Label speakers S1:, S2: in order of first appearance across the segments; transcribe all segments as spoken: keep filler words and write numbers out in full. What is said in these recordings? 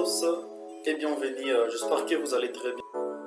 S1: tous et bienvenue, euh, j'espère que vous allez très bien.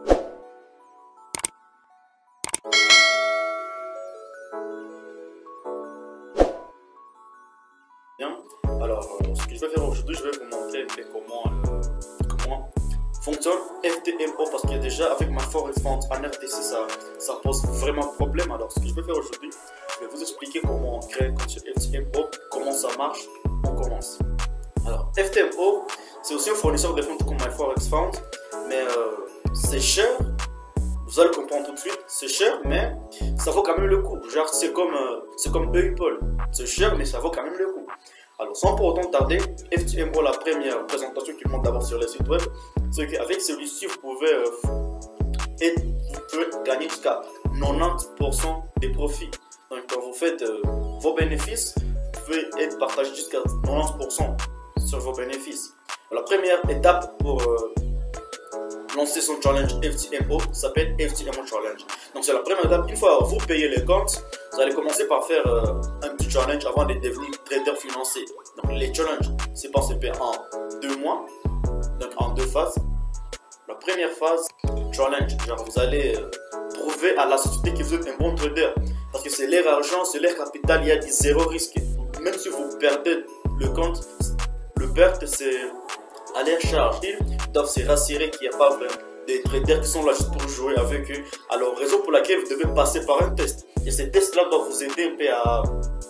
S1: Bien. Alors, euh, ce que je vais faire aujourd'hui, je vais vous montrer comment, euh, comment fonctionne F T M O, parce que déjà avec ma Forex Fund en R T C, ça, ça pose vraiment problème. Alors, ce que je vais faire aujourd'hui, je vais vous expliquer comment on crée un compte sur F T M O, comment ça marche. On commence. Alors, F T M O, c'est aussi un fournisseur de fonds comme My Forex Fund, mais euh, c'est cher. Vous allez comprendre tout de suite, c'est cher, mais ça vaut quand même le coup. Genre, c'est comme, euh, c'est comme PayPal, c'est cher, mais ça vaut quand même le coup. Alors, sans pour autant tarder, F T M O, la première présentation qui monte d'abord sur le site web, c'est qu'avec celui-ci, vous pouvez, euh, être, vous pouvez gagner jusqu'à quatre-vingt-dix pour cent des profits. Donc, quand vous faites euh, vos bénéfices, vous pouvez être partagé jusqu'à quatre-vingt-dix pour cent sur vos bénéfices. La première étape pour euh, lancer son challenge F T M O s'appelle F T M O Challenge. Donc c'est la première étape. Une fois vous payez les comptes, vous allez commencer par faire euh, un petit challenge avant de devenir trader financier. Donc les challenges, c'est pensé en deux mois, donc en deux phases. La première phase, challenge, genre vous allez euh, prouver à la société que vous êtes un bon trader, parce que c'est leur argent, c'est leur capital, il y a du zéro risque. Même si vous perdez le compte, le perte c'est à leur charge. Ils doivent se rassurer qu'il n'y a pas des traders qui sont là juste pour jouer avec eux. Alors, raison pour laquelle vous devez passer par un test. Et ces tests-là doivent vous aider un peu à,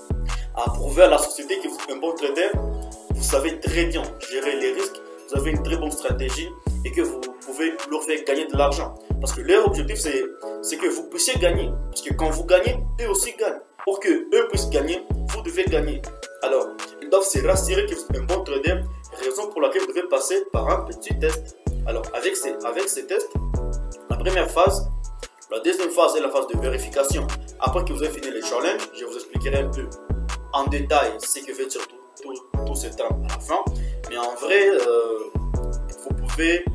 S1: à prouver à la société que vous êtes un bon trader. Vous savez très bien gérer les risques, vous avez une très bonne stratégie et que vous pouvez leur faire gagner de l'argent. Parce que leur objectif, c'est que vous puissiez gagner. Parce que quand vous gagnez, eux aussi gagnent. Pour que eux puissent gagner, vous devez gagner. Alors, ils doivent se rassurer que vous êtes un bon trader. Raison pour laquelle vous devez passer par un petit test. Alors, avec ces, avec ces tests, la première phase, la deuxième phase est la phase de vérification. Après que vous avez fini les challenges, je vous expliquerai un peu en détail ce que fait surtout tout, tout ce temps à la fin. Mais en vrai, euh, vous pouvez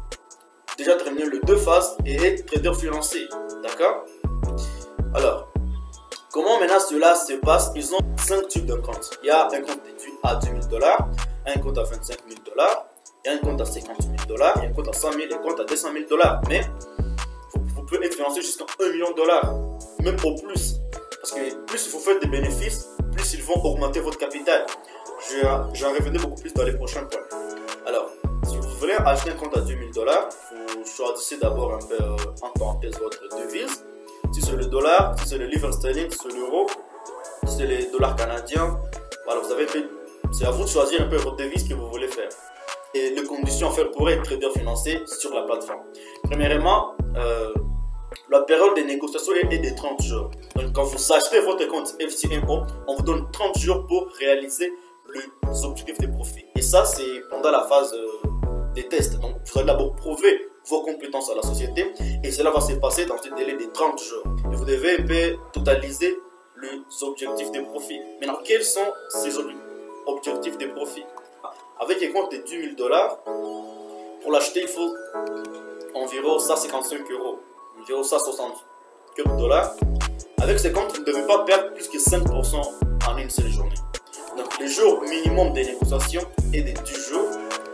S1: déjà terminer les deux phases et être trader financier. D'accord? Alors, comment maintenant cela se passe? Ils ont cinq types de comptes. Il y a un compte déduit à dix mille dollars, un compte à vingt-cinq mille dollars, et un compte à cinquante mille dollars, et un compte à cent mille et un compte à deux cent mille dollars. Mais vous, vous pouvez être financé jusqu'à un million de dollars, même au plus. Parce que plus vous faites des bénéfices, plus ils vont augmenter votre capital. J'en reviendrai beaucoup plus dans les prochains points. Alors, si vous voulez acheter un compte à dix mille dollars, vous choisissez d'abord un peu euh, en parenthèse votre devise. Si c'est le dollar, si c'est le livre sterling, si c'est l'euro, si c'est les dollars canadiens, voilà, vous avez fait. C'est à vous de choisir un peu votre devise que vous voulez faire. Et les conditions à faire pour être trader financier sur la plateforme. Premièrement, euh, la période de négociation est de trente jours. Donc quand vous achetez votre compte F T M O, on vous donne trente jours pour réaliser les objectifs de profit. Et ça, c'est pendant la phase euh, des tests. Donc vous allez d'abord prouver vos compétences à la société. Et cela va se passer dans un délai de trente jours. Et vous devez un peu totaliser les objectifs de profit. Maintenant, quels sont ces objectifs objectif de profit? Avec un compte de dix mille dollars, pour l'acheter, il faut environ cent cinquante-cinq euros, environ cent soixante dollars. Avec ce compte, vous ne devez pas perdre plus que cinq pour cent en une seule journée. Donc, le jour minimum de négociation est de dix jours.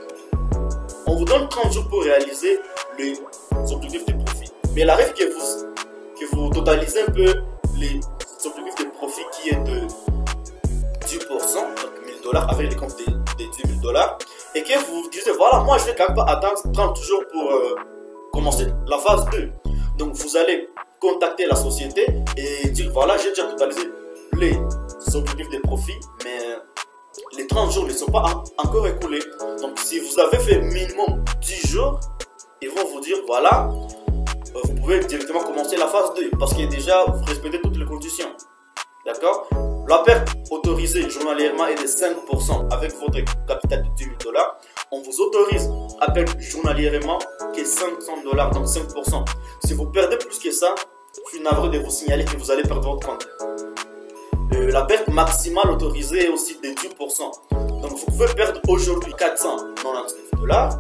S1: On vous donne trente jours pour réaliser les objectifs de profit. Mais il arrive que vous, que vous totalisez un peu les objectifs de profit qui est de dix pour cent, donc mille dollars avec les comptes de, de dix mille dollars, et que vous vous dites voilà, moi je vais quand même pas attendre trente jours pour euh, commencer la phase deux. Donc vous allez contacter la société et dire voilà, j'ai déjà totalisé les objectifs de profit, mais les trente jours ne sont pas en, encore écoulés. Donc si vous avez fait minimum dix jours, ils vont vous dire voilà, euh, vous pouvez directement commencer la phase deux, parce que déjà vous respectez toutes les conditions. D'accord? La perte autorisée journalièrement est de cinq pour cent avec votre capital de dix mille dollars. On vous autorise à perdre journalièrement que cinq cents dollars, donc cinq pour cent. Si vous perdez plus que ça, je suis navré de vous signaler que vous allez perdre votre compte. Euh, la perte maximale autorisée est aussi de dix pour cent. Donc vous pouvez perdre aujourd'hui quatre cent quatre-vingt-dix-neuf dollars.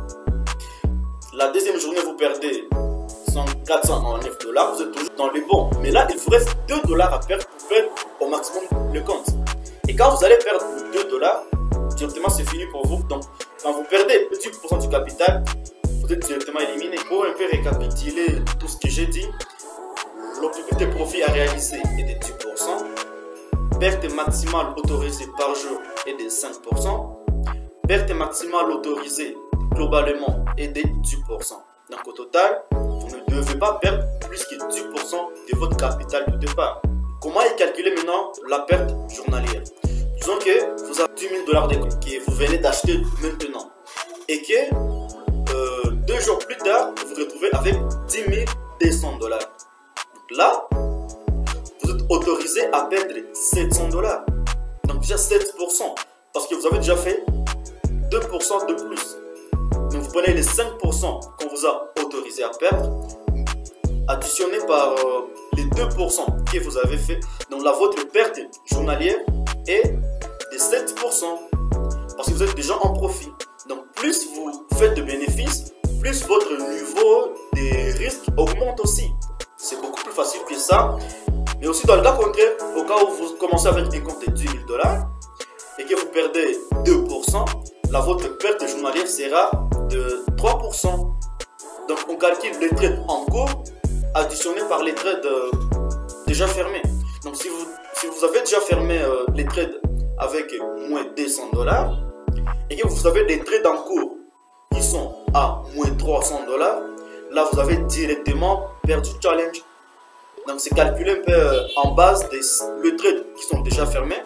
S1: La deuxième journée, vous perdez quatre cent quatre-vingt-neuf dollars, vous êtes toujours dans les bons. Mais là, il vous reste deux dollars à perdre pour perdre au maximum le compte. Et quand vous allez perdre deux dollars, directement c'est fini pour vous. Donc quand vous perdez dix pour cent du capital, vous êtes directement éliminé. Pour un peu récapituler tout ce que j'ai dit, l'objectif de profit à réaliser est de dix pour cent, perte maximale autorisée par jour est de cinq pour cent, perte maximale autorisée globalement est de dix pour cent. Donc au total, vous ne devez pas perdre plus que dix pour cent de votre capital de départ. Comment est calculée maintenant la perte journalière? Disons que vous avez dix mille dollars que vous venez d'acheter maintenant et que euh, deux jours plus tard, vous vous retrouvez avec dix mille deux cents dollars. Donc là, vous êtes autorisé à perdre sept cents dollars. Donc déjà sept pour cent parce que vous avez déjà fait deux pour cent de plus. Donc vous prenez les cinq pour cent qu'on vous a autorisé à perdre, additionné par euh, les deux pour cent que vous avez fait. Donc là, votre perte journalière est de sept pour cent parce que vous êtes déjà en profit. Donc plus vous faites de bénéfices, plus votre niveau de risque augmente aussi. C'est beaucoup plus facile que ça. Mais aussi dans le cas contraire, au cas où vous commencez avec un compte de dix mille dollars et que vous perdez deux pour cent, là votre perte journalière sera de trois pour cent. Donc on calcule les trades en cours additionnés par les trades euh, déjà fermés. Donc si vous, si vous avez déjà fermé euh, les trades avec moins deux cents dollars et que vous avez des trades en cours qui sont à moins trois cents dollars, là vous avez directement perdu le challenge. Donc c'est calculé un peu euh, en base des les trades qui sont déjà fermés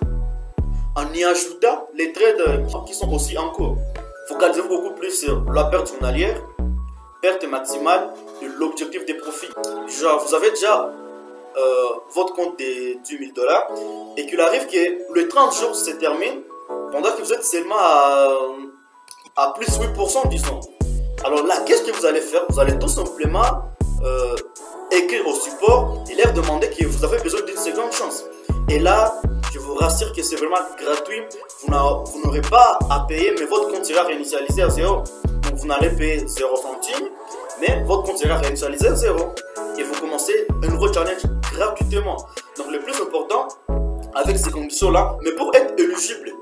S1: en y ajoutant les trades euh, qui sont aussi en cours. Focalisez-vous beaucoup plus sur la perte journalière, perte maximale et l'objectif des profits. Genre, vous avez déjà euh, votre compte de dix mille dollars et qu'il arrive que le trente jours se termine pendant que vous êtes seulement à, à plus huit pour cent, disons. Alors là, qu'est-ce que vous allez faire? Vous allez tout simplement euh, écrire au support et leur demander que vous avez besoin d'une seconde chance. Et là, je vous rassure que c'est vraiment gratuit. Vous n'aurez pas à payer, mais votre compte sera réinitialisé à zéro. Donc vous n'allez payer zéro centime, mais votre compte sera réinitialisé à zéro. Et vous commencez un nouveau challenge gratuitement. Donc le plus important, avec ces conditions-là, mais pour être éligible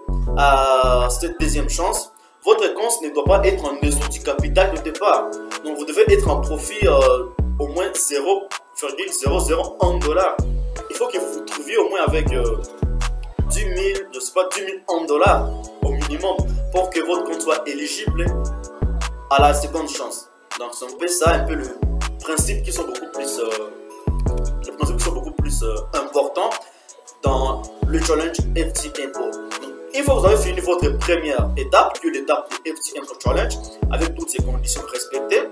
S1: à cette deuxième chance, votre compte ne doit pas être en dessous du capital de départ. Donc vous devez être en profit euh, au moins zéro virgule zéro zéro un dollar. Il faut que vous vous trouviez au moins avec euh, dix mille, je sais pas, dix mille dollars au minimum pour que votre compte soit éligible à la seconde chance. Donc c'est un peu ça, un peu le principe qui sont beaucoup plus, euh, les principes qui sont beaucoup plus euh, importants dans le challenge F T M O. Donc, une fois que vous avez fini votre première étape, qui est l'étape du F T M O Challenge, avec toutes ces conditions respectées,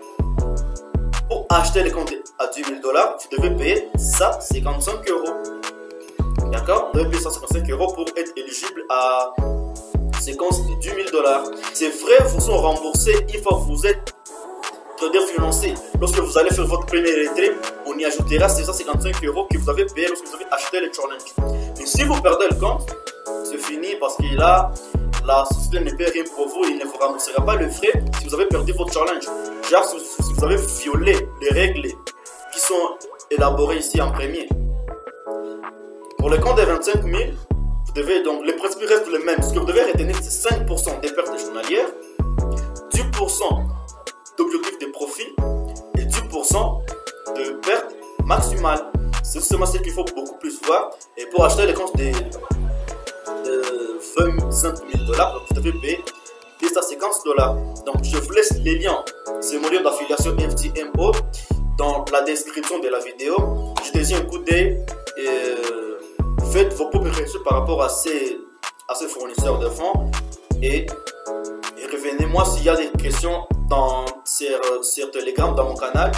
S1: pour acheter les comptes à dix mille dollars, vous devez payer cent cinquante-cinq euros. D'accord? Vous devez payer cent cinquante-cinq euros pour être éligible à ces comptes de dix mille dollars. Ces frais vous sont remboursés une fois que vous êtes trader financier. Lorsque vous allez faire votre premier retrait, on y ajoutera ces cent cinquante-cinq euros que vous avez payé lorsque vous avez acheté le challenge. Mais si vous perdez le compte, c'est fini parce que là, la société ne paie rien pour vous, il ne vous remboursera pas le frais si vous avez perdu votre challenge. Genre, si vous avez violé les règles qui sont élaborées ici en premier. Pour le compte de vingt-cinq mille, vous devez donc, les principes restent les mêmes. Ce que vous devez retenir, c'est cinq pour cent des pertes journalières, dix pour cent d'objectifs de profit et dix pour cent de pertes maximales. C'est seulement ce qu'il faut beaucoup plus voir. Et pour acheter les comptes de, de vingt-cinq mille dollars, vous devez payer deux cent cinquante dollars. Donc je vous laisse les liens, ces modules d'affiliation F T M O dans la description de la vidéo. Jetez-y un coup d'œil et euh, faites vos propres recherches par rapport à ces, à ces fournisseurs de fonds. Et, et revenez-moi s'il y a des questions dans, sur, sur Telegram, dans mon canal.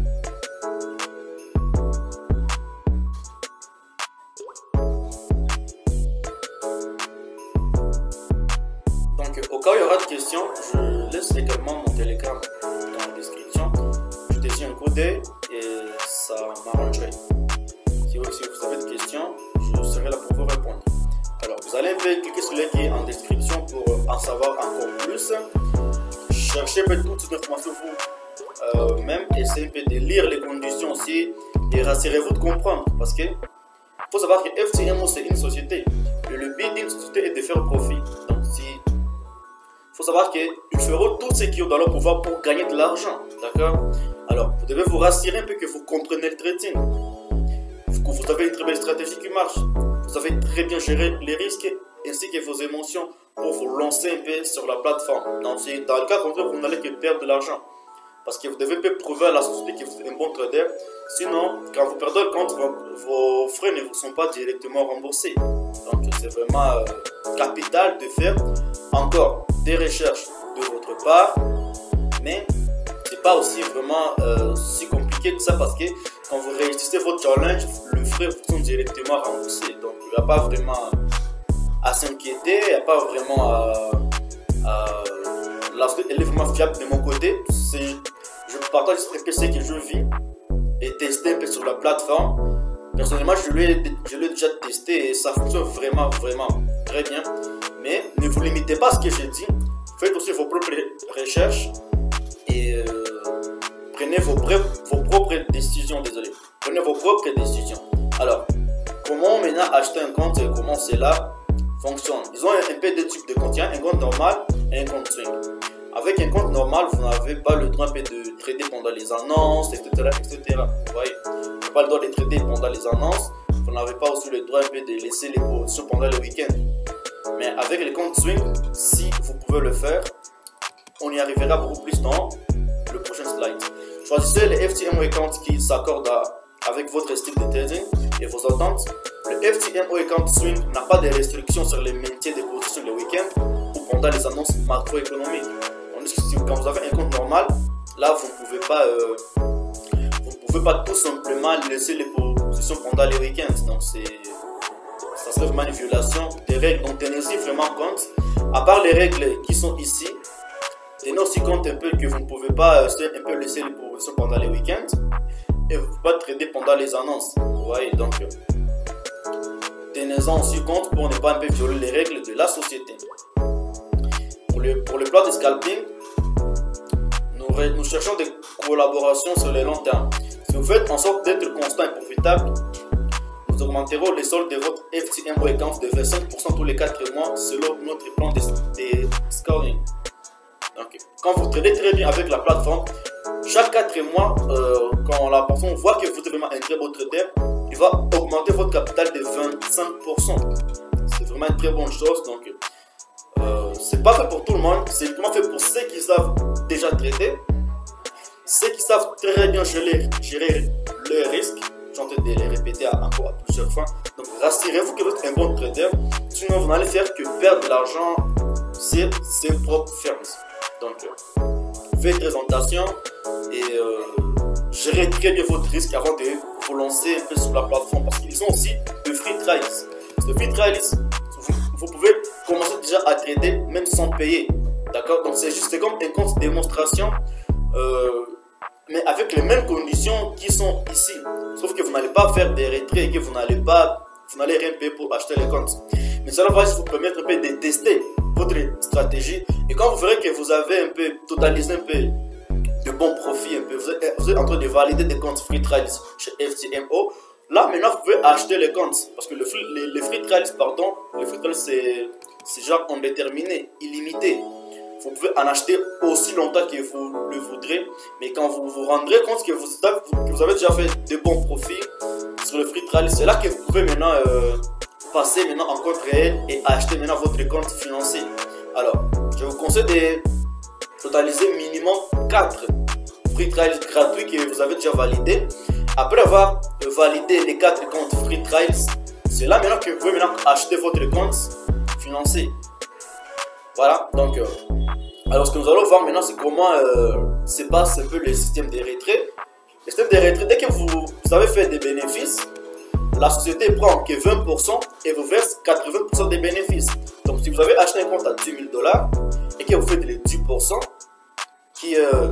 S1: Donc au cas où il y aura des questions, je laisse également mon Telegram dans la description. Je te dis un coup d'œil et ça m'arrangerait. Si vous, si vous avez des questions, je serai là pour vous répondre. Alors vous allez un peu cliquer sur le lien qui est en description pour en savoir encore plus. Cherchez un peu toutes ces informations vous euh, même, essayez un peu de lire les conditions aussi et rassurez-vous de comprendre parce que faut savoir que F T M O c'est une société et le but d'une société est de faire profit. Donc si faut savoir qu'ils feront tout ce qui est dans leur pouvoir pour gagner de l'argent. D'accord? Alors, vous devez vous rassurer un peu que vous comprenez le trading. Que vous avez une très belle stratégie qui marche. Vous savez très bien gérer les risques ainsi que vos émotions pour vous lancer un peu sur la plateforme. Dans, dans le cas contraire, vous n'allez que perdre de l'argent. Parce que vous devez prouver à la société que vous êtes un bon trader. Sinon, quand vous perdez le compte, vos, vos frais ne vous sont pas directement remboursés. Donc, c'est vraiment euh, capital de faire encore des recherches de votre part. Mais c'est pas aussi vraiment euh, si compliqué que ça parce que quand vous réussissez votre challenge, le frais vous sont directement remboursés. Donc, il n'y a pas vraiment à s'inquiéter, il n'y a pas vraiment à. à la suite, elle est vraiment fiable de mon côté. Je partage un peu ce que je vis et tester un peu sur la plateforme. Personnellement, je l'ai je l'ai déjà testé et ça fonctionne vraiment, vraiment très bien. Mais ne vous limitez pas à ce que j'ai dit. Faites aussi vos propres recherches et euh, prenez vos, vos propres décisions. Désolé. Prenez vos propres décisions. Alors, comment maintenant acheter un compte et comment cela fonctionne? Ils ont un peu de types de compte. Il y a un compte normal et un compte swing. Avec un compte normal, vous n'avez pas le droit de trader pendant les annonces, et cetera et cetera. Vous voyez, vous n'avez pas le droit de trader pendant les annonces. Vous n'avez pas aussi le droit de laisser les positions pendant le week-end. Mais avec les comptes swing, si vous pouvez le faire, on y arrivera beaucoup plus dans le prochain slide. Choisissez les F T M O account qui s'accordent avec votre style de trading et vos attentes. Le F T M O account swing n'a pas de restrictions sur le maintien des positions le week-end ou pendant les annonces macroéconomiques. Quand vous avez un compte normal, là vous ne pouvez pas, euh, vous ne pouvez pas tout simplement laisser les positions pendant les week-ends. Donc c'est, ça serait vraiment une violation des règles. Donc tenez-y vraiment compte. À part les règles qui sont ici, tenez aussi compte un peu que vous ne pouvez pas euh, un peu laisser les positions pendant les week-ends et vous ne pouvez pas trader pendant les annonces. Vous voyez, donc euh, tenez-en aussi compte pour ne pas un peu violer les règles de la société. Pour le, pour le plan de scalping, nous, nous cherchons des collaborations sur le long terme. Si vous faites en sorte d'être constant et profitable, nous augmenterons les soldes de votre F T M O account de vingt-cinq pour cent tous les quatre mois selon notre plan de, de scaling. Donc, quand vous tradez très bien avec la plateforme, chaque quatre mois, euh, quand la personne voit que vous êtes vraiment un très beau trader, il va augmenter votre capital de vingt-cinq pour cent. C'est vraiment une très bonne chose. Donc, Euh, c'est pas fait pour tout le monde, c'est vraiment fait pour ceux qui savent déjà trader, ceux qui savent très bien gérer, gérer leurs risques. J'ai envie de les répéter encore à plusieurs fois. Donc rassurez-vous que vous êtes un bon trader, sinon vous n'allez faire que perdre de l'argent sur ses propres fermes. Donc euh, faites présentation et euh, gérez très bien votre risque avant de vous lancer un peu sur la plateforme parce qu'ils ont aussi de free trials. Le free trials, vous pouvez commencer déjà à trader même sans payer, d'accord? Donc c'est juste comme un compte démonstration, euh, mais avec les mêmes conditions qui sont ici, sauf que vous n'allez pas faire des retraits et que vous n'allez pas, vous n'allez rien payer pour acheter les comptes. Mais cela va vous permettre un peu de tester votre stratégie et quand vous verrez que vous avez un peu totalisé un peu de bons profits, un peu, vous êtes, vous êtes en train de valider des comptes free trials chez F T M O. Là, maintenant, vous pouvez acheter les comptes. Parce que le free, les, les free trials, pardon, les free trials, c'est genre indéterminé, illimité. Vous pouvez en acheter aussi longtemps que vous le voudrez. Mais quand vous vous rendrez compte que vous, que vous avez déjà fait de bons profits sur le free trial, c'est là que vous pouvez maintenant euh, passer maintenant en compte réel et acheter maintenant votre compte financier. Alors, je vous conseille de totaliser minimum quatre free trials gratuits que vous avez déjà validés. Après avoir validé les quatre comptes free trials, c'est là maintenant que vous pouvez maintenant acheter votre compte financier. Voilà, donc, euh, alors ce que nous allons voir maintenant, c'est comment euh, se passe un peu le système des retraits. Le système des retraits, dès que vous, vous avez fait des bénéfices, la société prend que vingt pour cent et vous verse quatre-vingts pour cent des bénéfices. Donc, si vous avez acheté un compte à dix mille dollars et que vous faites les dix pour cent, qui, euh,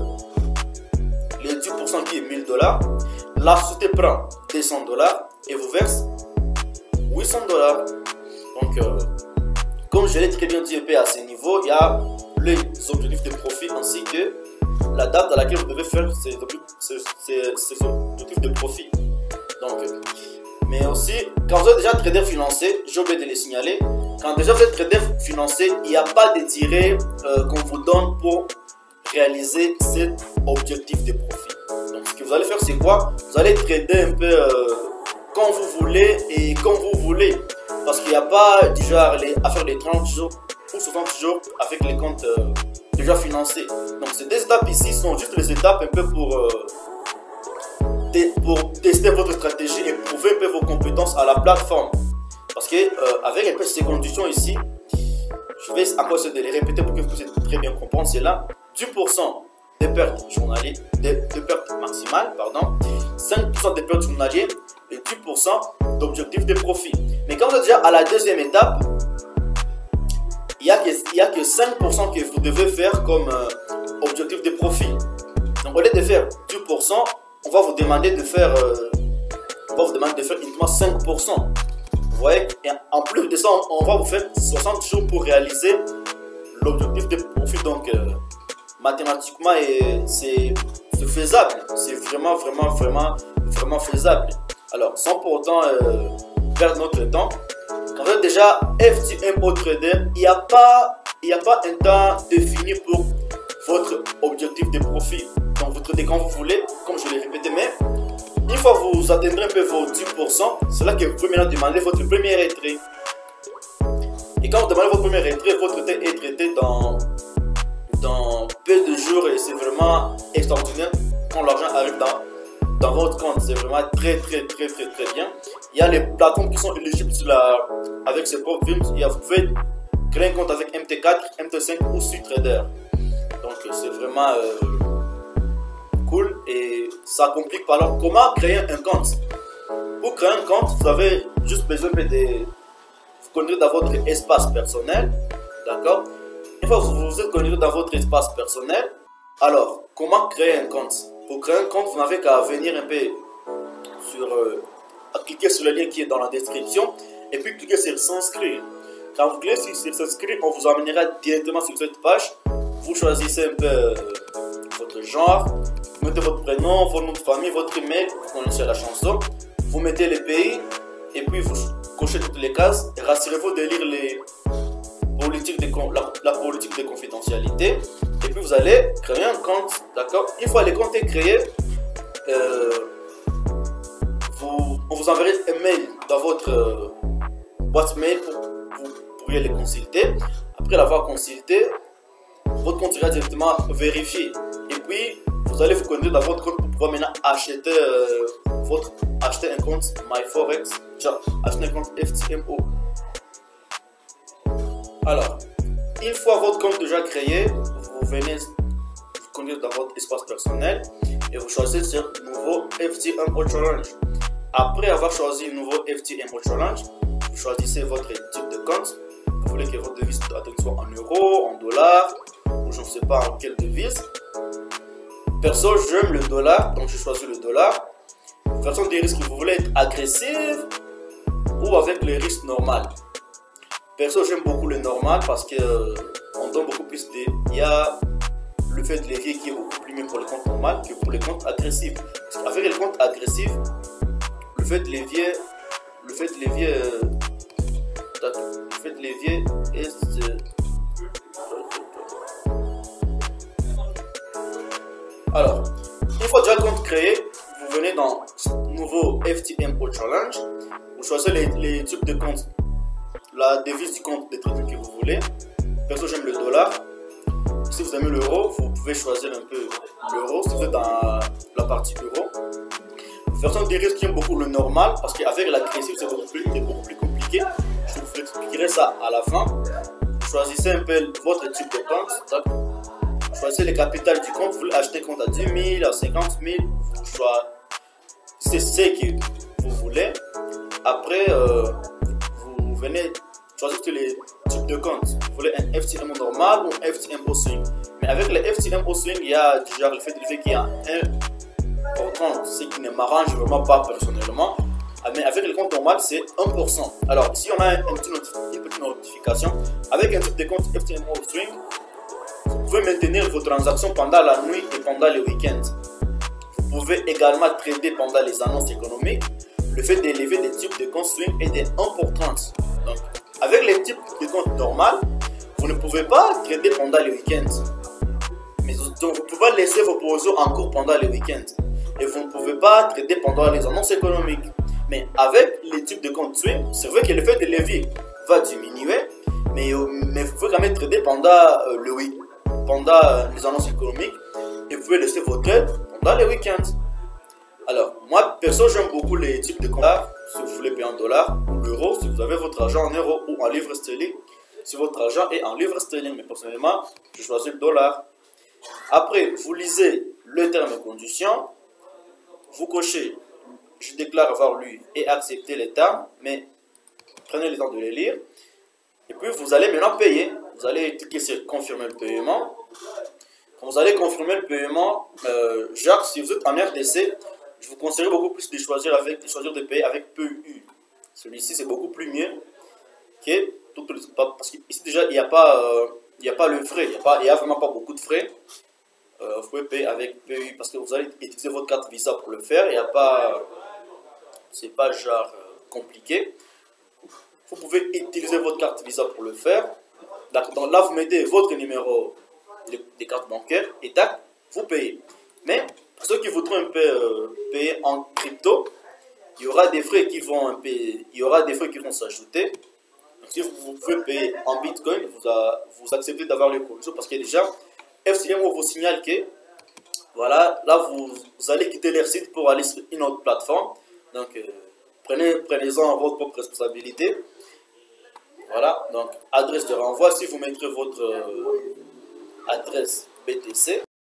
S1: les dix pour cent qui est mille dollars, la société prend deux cents dollars et vous verse huit cents dollars. Donc, euh, comme je l'ai très bien dit à ce niveau, il y a les objectifs de profit ainsi que la date à laquelle vous devez faire ces objectifs, ces, ces, ces objectifs de profit. Donc, Mais aussi, quand vous êtes déjà trader financier, j'ai oublié de les signaler, quand déjà vous êtes trader financier, il n'y a pas de durée euh, qu'on vous donne pour réaliser cet objectif de profit. Donc ce que vous allez faire, c'est quoi? Vous allez trader un peu euh, quand vous voulez et quand vous voulez. Parce qu'il n'y a pas du genre les, à faire les trente jours ou soixante jours avec les comptes euh, déjà financés. Donc ces deux étapes ici sont juste les étapes un peu pour... Euh, pour tester votre stratégie et prouver un peu vos compétences à la plateforme. Parce que euh, avec un peu ces conditions ici, je vais encore essayer de les répéter pour que vous puissiez très bien comprendre cela. dix pour cent des pertes journalières, des, des pertes maximales, pardon, cinq pour cent des pertes journalières et dix pour cent d'objectifs de profit. Mais quand vous êtes déjà à la deuxième étape, il n'y a, a que cinq pour cent que vous devez faire comme euh, objectif de profit. Donc au lieu de faire dix pour cent, on va vous demander de faire, euh, on va vous demander de faire uniquement cinq pour cent. Vous voyez, et en plus de ça, on va vous faire soixante jours pour réaliser l'objectif de profit. Donc, euh, mathématiquement, c'est faisable. C'est vraiment, vraiment, vraiment, vraiment faisable. Alors, sans pour autant euh, perdre notre temps, quand vous êtes déjà F T M O trader, il n'y a pas, il n'y a pas un temps défini pour votre objectif de profit. Donc vous tradez quand vous voulez, comme je l'ai répété, mais une fois que vous atteindrez un peu vos dix pour cent, c'est là que vous pouvez maintenant demander votre premier retrait. Et quand vous demandez votre premier retrait, votre retrait est traité dans, dans peu de jours et c'est vraiment extraordinaire quand l'argent arrive dans, dans votre compte. C'est vraiment très très très très très bien. Il y a les plateformes qui sont éligibles sur la, avec ces propres films. Vous pouvez créer un compte avec M T quatre, M T cinq ou SuiTrader. Donc c'est vraiment... Euh, cool et ça complique pas. Alors comment créer un compte? Pour créer un compte, vous avez juste besoin de vous connecter dans votre espace personnel, d'accord? Une fois que vous vous êtes connecté dans votre espace personnel, alors comment créer un compte? Pour créer un compte, vous n'avez qu'à venir un peu sur euh, à cliquer sur le lien qui est dans la description et puis cliquer sur s'inscrire. Quand vous cliquez sur s'inscrire, on vous amènera directement sur cette page. Vous choisissez un peu euh, votre genre. Vous mettez votre prénom, votre nom de famille, votre email, vous connaissez la chanson. Vous mettez les pays et puis vous cochez toutes les cases. Et rassurez-vous de lire les politiques de, la, la politique de confidentialité. Et puis vous allez créer un compte, d'accord? Une fois le compte est créé, euh, vous, on vous enverra un mail dans votre euh, boîte mail pour que vous pourriez les consulter. Après l'avoir consulté, votre compte sera directement vérifié. Et puis, vous allez vous connecter dans votre compte pour pouvoir maintenant acheter, euh, votre, acheter un compte MyForex, acheter un compte F T M O. Alors, une fois votre compte déjà créé, vous venez vous connecter dans votre espace personnel et vous choisissez ce nouveau F T M O Challenge. Après avoir choisi le nouveau F T M O Challenge, vous choisissez votre type de compte. Vous voulez que votre devise soit en euros, en dollars, ou je ne sais pas en quelle devise. Perso, j'aime le dollar, donc j'ai choisi le dollar. Façon des risques, vous voulez être agressif ou avec les risques normaux. Perso, j'aime beaucoup le normal parce que euh, on donne beaucoup plus de... Il y a le fait de levier qui est beaucoup plus mieux pour le compte normal que pour les comptes agressifs. Parce qu'avec les comptes agressifs, le fait de levier, le fait de levier, euh, le fait de levier est... Euh, Alors, une fois déjà le compte créé, vous venez dans nouveau F T M O Challenge, vous choisissez les, les types de comptes, la devise du compte de trading que vous voulez. Perso, j'aime le dollar. Si vous aimez l'euro, vous pouvez choisir un peu l'euro, si vous êtes dans la partie euro. Personne des risques qui aiment beaucoup le normal, parce qu'avec l'agressif, c'est beaucoup plus, beaucoup plus compliqué. Je vous expliquerai ça à la fin. Choisissez un peu votre type de compte. Choisissez le capital du compte, vous voulez acheter un compte à dix mille, à cinquante mille, vous choisissez ce que vous voulez. Après, euh, vous venez choisir tous les types de comptes. Vous voulez un F T M O normal ou un F T M O swing. Mais avec le F T M O swing, il y a déjà le fait de lever qu'il y a un pour cent, ce qui ne m'arrange vraiment pas personnellement. Mais avec le compte normal, c'est un pour cent. Alors, ici, on a un petit une petite notification. Avec un type de compte F T M O swing, vous pouvez maintenir vos transactions pendant la nuit et pendant le week-end. Vous pouvez également trader pendant les annonces économiques. le fait d'élever des types de comptes swing est importante. Donc, avec les types de comptes normaux, vous ne pouvez pas trader pendant les week-ends. Mais donc, vous ne pouvez pas laisser vos positions en cours pendant les week-ends. Et vous ne pouvez pas trader pendant les annonces économiques. Mais avec les types de comptes swing, c'est vrai que le fait de levier va diminuer, mais, mais vous pouvez quand même trader pendant euh, le week pendant euh, les annonces économiques et vous pouvez laisser vos trades pendant les week-ends. Alors, moi, perso, j'aime beaucoup les types de comptes. Si vous voulez payer en dollars ou l'euro, si vous avez votre argent en euros ou en livres sterling, si votre argent est en livres sterling. Mais personnellement, je choisis le dollar. Après, vous lisez le terme et conditions, vous cochez je déclare avoir lu et accepté les termes, mais prenez le temps de les lire. Et puis vous allez maintenant payer. Vous allez cliquer sur confirmer le paiement. Quand vous allez confirmer le paiement, euh, Jacques, si vous êtes en R D C, je vous conseille beaucoup plus de choisir, avec, de, choisir de payer avec P U. Celui-ci c'est beaucoup plus mieux que tout le parce qu'ici déjà il n'y a pas euh, il n'y a pas le frais, il n'y a, pas, il y a vraiment pas beaucoup de frais. Euh, vous pouvez payer avec P U parce que vous allez utiliser votre carte Visa pour le faire. Il n'y a pas c'est pas genre euh, compliqué. Vous pouvez utiliser votre carte Visa pour le faire. Donc là, vous mettez votre numéro de, de carte bancaire et tac, vous payez. Mais pour ceux qui voudront un peu euh, payer en crypto, il y aura des frais qui vont un peu, il y aura des frais qui vont s'ajouter. Donc si vous, vous pouvez payer en Bitcoin, vous, a, vous acceptez d'avoir les commissions parce qu'il y a déjà F C M O vous signale que voilà, là vous, vous allez quitter leur site pour aller sur une autre plateforme. Donc, euh, prenez, prenez-en à votre propre responsabilité. Voilà, donc adresse de renvoi, si vous mettrez votre euh, adresse B T C,